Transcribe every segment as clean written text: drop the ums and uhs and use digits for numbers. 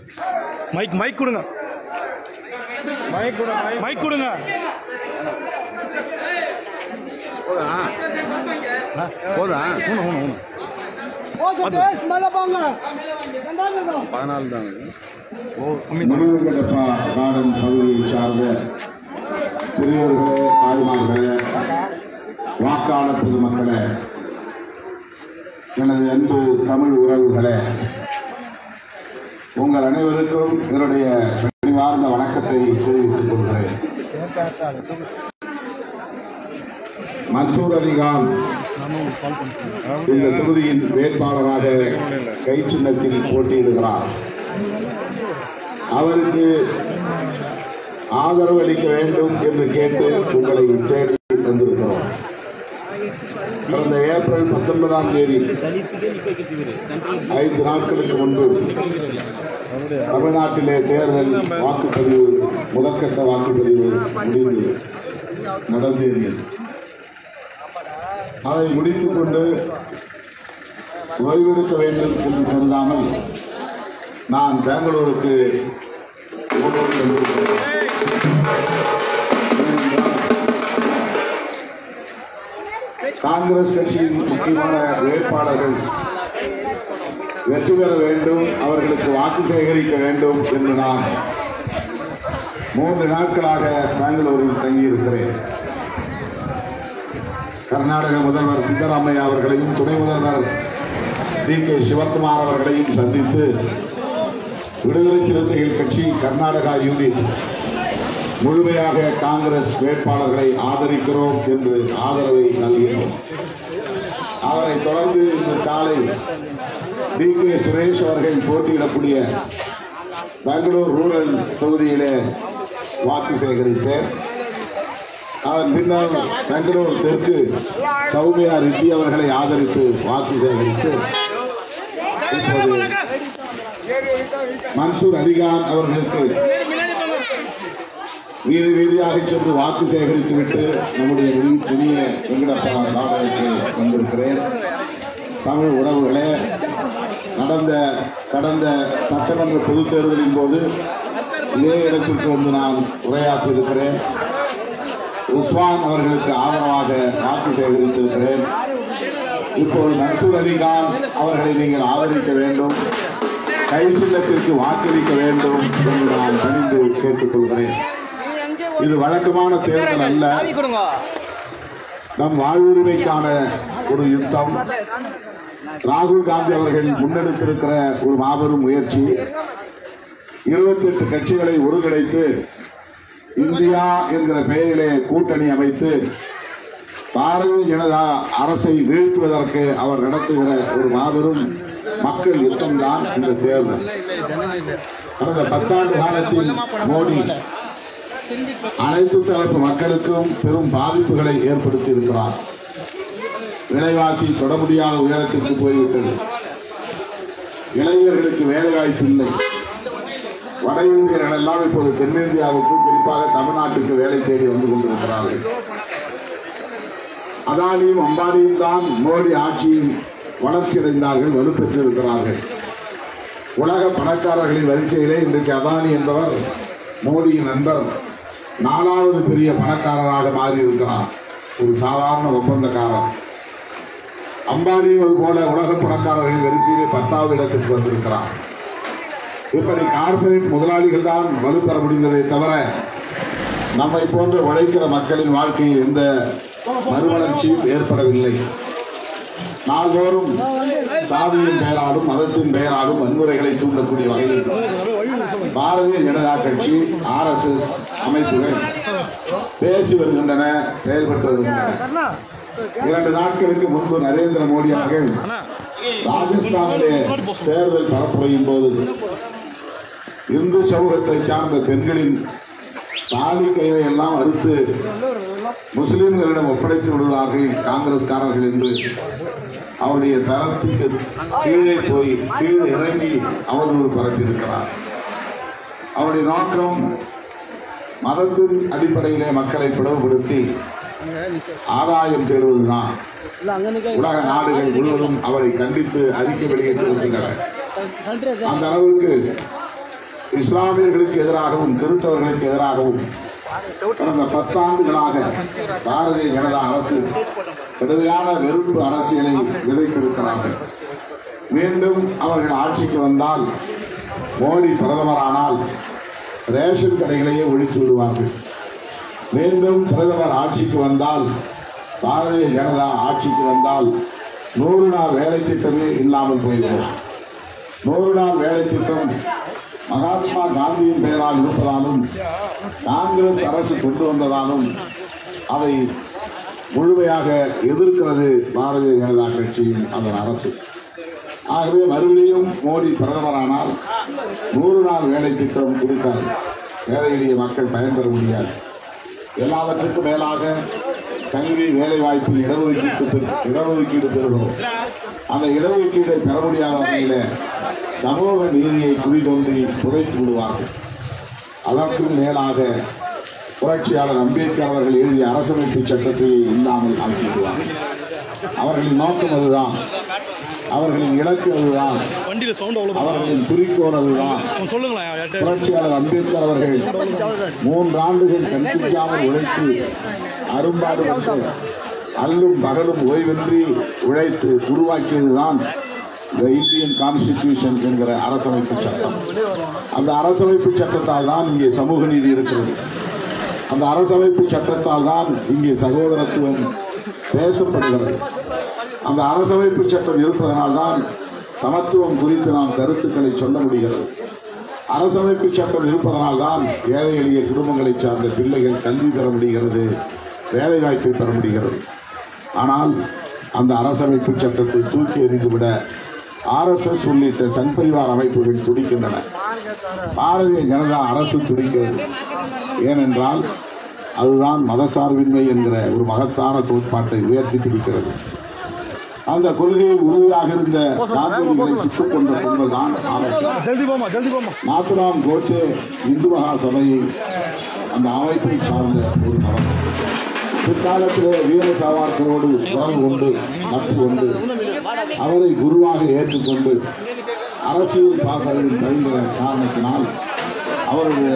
Mic கொடுங்க. Mic கொடுங்க. போதா 14 தான். கார்டன் பகுதியை சார்ந்த பெரியோர்களே, தாய்மார்களே, வாக்காளர் பொதுமக்களே, எனது அன்பு தமிழ் உறவுகளே, உங்கள் அனைவருக்கும் என்னுடைய பணிவார்ந்த வணக்கத்தை தெரிவித்துக் கொள்கிறேன். மன்சூர் அலிகான் இந்த தொகுதியின் வேட்பாளராக கை சின்னத்தில் போட்டியிடுகிறார். அவருக்கு ஆதரவு அளிக்க வேண்டும் என்று கேட்டு உங்களை தேடி வந்திருக்கிறோம். கடந்த ஏப்ரல் 19ஆம் தேதி 5 நாட்களுக்கு முன்பு தமிழ்நாட்டிலே தேர்தல் வாக்குப்பதிவு, முதற்கட்ட வாக்குப்பதிவு முடிந்து நடந்தேறியது. அதை முடித்துக் கொண்டு ஓய்வெடுக்க வேண்டும் என்று கருதாமல் நான் பெங்களூருக்கு காங்கிரஸ் கட்சியின் முக்கியமான வேட்பாளர்கள் வெற்றி பெற வேண்டும், அவர்களுக்கு வாக்கு சேகரிக்க வேண்டும் என்று நான் 3 நாட்களாக பெங்களூரில் தங்கியிருக்கிறேன். கர்நாடக முதல்வர் சித்தராமையா அவர்களையும் துணை முதல்வர் டி.கே. சிவகுமார் அவர்களையும் சந்தித்து விடுதலை சிறுத்தைகள் கட்சி கர்நாடகா யூனிட் முழுமையாக காங்கிரஸ் வேட்பாளர்களை ஆதரிக்கிறோம் என்று ஆதரவை நல்கினோம். அதனைத் தொடர்ந்து இன்று காலை டி.கே. சுரேஷ் அவர்கள் போட்டியிடக்கூடிய பெங்களூர் ரூரல் தொகுதியிலே வாக்கு சேகரித்தேன். அதன் பின்னர் பெங்களூர் தெற்கு சௌமியா ரெட்டி அவர்களை ஆதரித்து வாக்கு சேகரித்து இப்போது மன்சூர் அலிகான் அவர்களுக்கு வீதி வீதியாக சென்று வாக்கு சேகரித்துவிட்டு நம்முடைய புதிய வெங்கடப்பா நாடகத்தை வந்திருக்கிறேன். தமிழ் உறவுகளே, கடந்த சட்டமன்ற பொதுத் தேர்தலின் போது இதே இடத்திற்கு வந்து நான் உரையாற்றியிருக்கிறேன். உஸ்மான் அவர்களுக்கு ஆதரவாக வாக்கு சேகரித்திருக்கிறேன். இப்போது மன்சூர் அலிகான் அவர்களை நீங்கள் ஆதரிக்க வேண்டும், கை சின்னத்திற்கு வாக்களிக்க வேண்டும் என்று நான் பணிந்து கேட்டுக் கொள்கிறேன். இது வழக்கமான தேர்தல் அல்ல, நம் வாழ்வுரிமைக்கான ஒரு யுத்தம். ராகுல் காந்தி அவர்கள் முன்னெடுத்திருக்கிற ஒரு மாபெரும் முயற்சி. 28 கட்சிகளை ஒருங்கிணைத்து இந்தியா என்கிற பெயரிலே கூட்டணி அமைத்து பாரதிய ஜனதா அரசை வீழ்த்துவதற்கு அவர் நடத்துகிற ஒரு மாபெரும் மக்கள் யுத்தம் தான் இந்த தேர்தல். கடந்த 10 ஆண்டு காலத்தில் மோடி அனைத்து தரப்பு மக்களுக்கும் பெரும் பாதிப்புகளை ஏற்படுத்தி இருக்கிறார். விலைவாசி தொட முடியாத உயரத்திற்கு போய்விட்டது. இளைஞர்களுக்கு வேலைவாய்ப்பு இல்லை. வட இந்தியர்கள் எல்லாம் இப்போது தென்னிந்தியாவுக்கு, குறிப்பாக தமிழ்நாட்டுக்கு வேலை தேடி வந்து கொண்டிருக்கிறார்கள். அதானியும் அம்பானியும் தான் மோடி ஆட்சியில் வளர்ச்சியடைந்தார்கள், வலுப்பெற்றிருக்கிறார்கள். உலக பணக்காரர்களின் வரிசையிலே இன்றைக்கு அதானி என்பவர் மோடியின் நண்பர் 4வது பெரிய பணக்காரராக மாறியிருக்கிறார். ஒரு சாதாரண ஒப்பந்தக்காரர். அம்பானியும் அதுபோல உலக பணக்காரர்களின் வரிசையிலே 10வது இடத்திற்கு வந்திருக்கிறார். இப்படி கார்பரேட் முதலாளிகள் தான் வலுப்பெற முடிந்ததை தவிர நம்மை போன்ற உழைக்கிற மக்களின் வாழ்க்கையில் எந்த மறுமலர்ச்சியும் ஏற்படவில்லை. நாள்தோறும் சாதியின் பெயராலும் மதத்தின் பெயராலும் வன்முறைகளை தூண்டக்கூடிய வகையில் பாரதிய ஜனதா கட்சி, RSS அமைப்புகள் பேசி வருகின்றன, செயல்பட்டு வருகின்றன. 2 நாட்களுக்கு முன்பு நரேந்திர மோடி அவர்கள் ராஜஸ்தானிலே தேர்தல் பரப்புரையின் போது இந்து சமூகத்தை சார்ந்த பெண்களின் தாலி கயிறை எல்லாம் அறுத்து முஸ்லிம்களிடம் ஒப்படைத்து விடுவார்கள் காங்கிரஸ்காரர்கள் என்று அவருடைய தரத்துக்கு கீழே இறங்கி அவதூறு பரப்பியிருக்கிறார். அவருடைய நோக்கம் மதத்தின் அடிப்படையிலே மக்களை பிளவுபடுத்தி ஆதாயம் பெறுவதுதான். உலக நாடுகள் முழுவதும் அவரை கண்டித்து அறிக்கை வெளியிட்டிருக்கின்றன. அந்த அளவுக்கு இஸ்லாமியர்களுக்கு எதிராகவும் கிறிஸ்தவர்களுக்கு எதிராகவும் கடந்த 10 ஆண்டுகளாக பாரதிய ஜனதா அரசு கடுமையான வெறுப்பு அரசியலை விதைத்திருக்கிறார்கள். மீண்டும் அவர்கள் ஆட்சிக்கு வந்தால், மோடி பிரதமரானால் ரேஷன் கடைகளையே ஒழித்து விடுவார்கள். மீண்டும் பிரதமர் ஆட்சிக்கு வந்தால், பாரதிய ஜனதா ஆட்சிக்கு வந்தால் 100 நாள் வேலை திட்டமே இல்லாமல் போய்விடும். 100 நாள் வேலை திட்டம் மகாத்மா காந்தியின் பெயரால் இருப்பதாலும், காங்கிரஸ் அரசு கொண்டு வந்ததாலும் அதை முழுமையாக எதிர்க்கிறது பாரதிய ஜனதா கட்சியின் அதன் அரசு. ஆகவே மறுபடியும் மோடி பிரதமரானால் 100 நாள் வேலை திட்டம் கொடுக்காது. ஏழை எளிய மக்கள் பயன்பெற முடியாது. எல்லாவற்றுக்கும் மேலாக கல்வி வேலை வாய்ப்பில் இடஒதுக்கீடு பெறுகிறோம். அந்த இடஒதுக்கீடை பெற முடியாத வகையில் சமூக நீதியை குடிதோண்டி புதைத்து விடுவார்கள். அதற்கும் மேலாக புரட்சியாளர் அம்பேத்கர் அவர்கள் எழுதிய அரசமைப்பு சட்டத்தை இல்லாமல் ஆக்கிவிடுவார்கள். அவர்களின் நோக்கம் அதுதான், அவர்களின் இலக்கு அதுதான், அவர்களின் குறிக்கோள் அதுதான். புரட்சியாளர் அம்பேத்கர் அவர்கள் 3 ஆண்டுகள் கண்பிடிக்காமல் உழைத்து அரும்பாடுபட்டு அல்லும் பகலும் ஓய்வின்றி உழைத்து உருவாக்கியதுதான் இந்த இந்தியன் கான்ஸ்டிடியூஷன் என்கிற அரசமைப்பு சட்டம். அந்த அரசமைப்பு சட்டத்தால் தான் இங்கே சமூக நீதி இருக்கிறது. அந்த அரசமைப்பு சட்டத்தால் தான் இங்கே சகோதரத்துவம் பேசப்படுகிறது. அந்த அரசமைப்பு சட்டம் இருப்பதனால்தான் சமத்துவம் குறித்து நாம் கருத்துக்களை சொல்ல முடிகிறது. அரசமைப்பு சட்டம் இருப்பதனால்தான் ஏழை எளிய குடும்பங்களை சார்ந்த பிள்ளைகள் கல்வி பெற முடிகிறது, வேலை வாய்ப்பை பெற முடிகிறது. ஆனால் அந்த அரசமைப்பு சட்டத்தை தூக்கி எறிந்துவிட RSS உள்ளிட்ட சங்பரிவார் அமைப்புகள் துடிக்கின்றன. பாரதிய ஜனதா அரசு துடிக்கிறது. ஏனென்றால் அதுதான் மதசார்பின்மை என்கிற ஒரு மகத்தான கோட்பாட்டை உயர்த்தி பிடிக்கிறது. அந்த கொள்கையை உறுதியாக இருந்த காந்தியடிகளை சுட்டுக் கொண்ட பொங்கல்தான் நாத்துராம் கோட்சே இந்து மகா சபையை, அந்த அமைப்பை சார்ந்த ஒரு நபர். பிற்காலத்திலே வீர சாவர்கரோடு உறவு கொண்டு நட்பு கொண்டு அவரை குருவாக ஏற்றுக்கொண்டு அரசியல் பாசறையில் கழிந்த காரணத்தினால் அவருடைய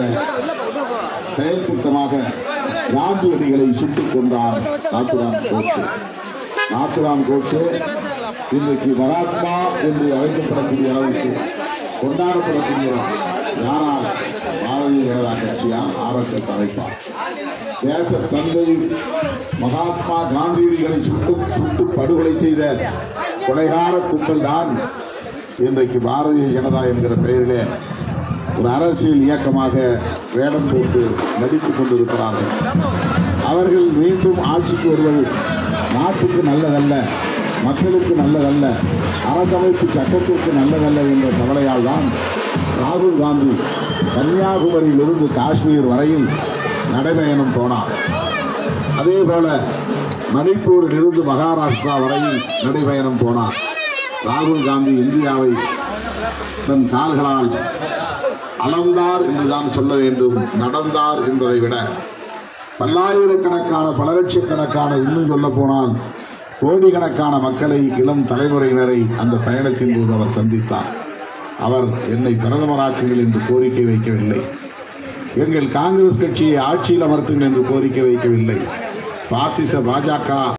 செயல் திட்டமாக காந்தியடிகளை சுட்டுக் கொண்டார் நாத்துராம் கோட்சே. நாத்துராம் கோட்சே இன்றைக்கு மகாத்மா என்று அழைக்கப்படக்கூடிய அளவுக்கு கொண்டாடப்படக்கூடியவர். யாரால்? பாரதிய ஜனதா கட்சியால், RSS அமைப்பார். தேச தந்தை மகாத்மா காந்தியடிகளை சுட்டு படுகொலை செய்த கொலைகார கும்பல் தான் இன்றைக்கு பாரதிய ஜனதா என்கிற பெயரிலே ஒரு அரசியல் இயக்கமாக வேடம் போட்டு நடித்துக் கொண்டிருக்கிறார்கள். அவர்கள் மீண்டும் ஆட்சிக்கு வருவது நாட்டுக்கு நல்லதல்ல, மக்களுக்கு நல்லதல்ல, அரசமைப்பு சட்டத்திற்கு நல்லதல்ல என்ற கவலையால் தான் ராகுல் காந்தி கன்னியாகுமரியிலிருந்து காஷ்மீர் வரையில் நடைபயணம் போனார். அதேபோல மணிப்பூரில் இருந்து மகாராஷ்டிரா வரையில் நடைபயணம் போனார். ராகுல் காந்தி இந்தியாவை தன் கால்களால் அளந்தார் என்றுதான் சொல்ல வேண்டும், நடந்தார் என்பதை விட பல்லாயிரக்கணக்கான பல லட்சக்கணக்கான, இன்னும் சொல்ல போனால் கோடிக்கணக்கான மக்களை, இளம் தலைமுறையினரை அந்த பயணத்தின் போது அவர் சந்தித்தார். அவர் என்னை பிரதமராக்குங்கள் என்று கோரிக்கை வைக்கவில்லை. எங்கள் காங்கிரஸ் கட்சியை ஆட்சியில் அமர்த்துங்கள் என்று கோரிக்கை வைக்கவில்லை. பாசிச பாஜக